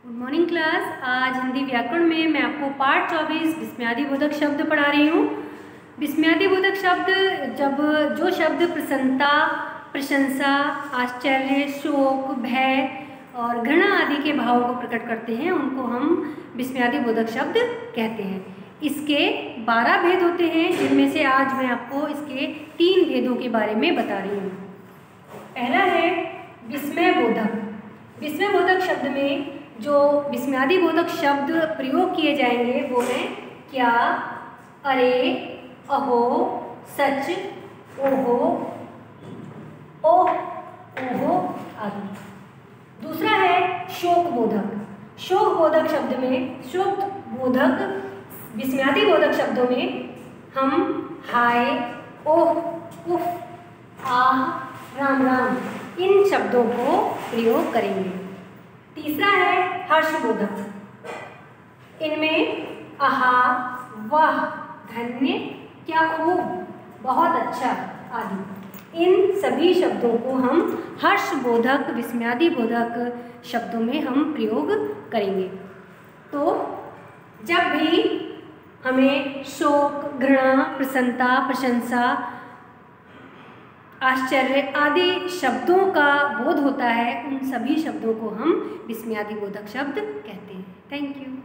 Good morning class. आज हिंदी व्याकरण में मैं आपको पाठ 24 विस्मयादिबोधक शब्द पढ़ा रही हूँ। विस्मयादिबोधक शब्द जो शब्द प्रसन्नता, प्रशंसा, आश्चर्य, शोक, भय और घृणा आदि के भावों को प्रकट करते हैं उनको हम विस्मयादिबोधक शब्द कहते हैं। इसके 12 भेद होते हैं, जिनमें से आज मैं आपको इसके 3 भेदों के बारे में बता रही हूँ। पहला है विस्मयबोधक। विस्मयबोधक शब्द में जो विस्मयादिबोधक शब्द प्रयोग किए जाएंगे वो हैं क्या, अरे, अहो, सच, ओहो, ओह, ओहो आदि। दूसरा है शोकबोधक। शोकबोधक शब्द में शोकबोधक विस्मयादिबोधक शब्दों में हम हाय, ओह, उफ, आह, राम राम इन शब्दों को प्रयोग करेंगे। तीसरा है हर्षबोधक। इनमें आहा, वाह, धन्य, क्या खूब, बहुत अच्छा आदि इन सभी शब्दों को हम हर्षबोधक विस्मयादिबोधक शब्दों में हम प्रयोग करेंगे। तो जब भी हमें शोक, घृणा, प्रसन्नता, प्रशंसा, आश्चर्य आदि शब्दों का बोध होता है, उन सभी शब्दों को हम विस्मयादिबोधक शब्द कहते हैं। Thank you.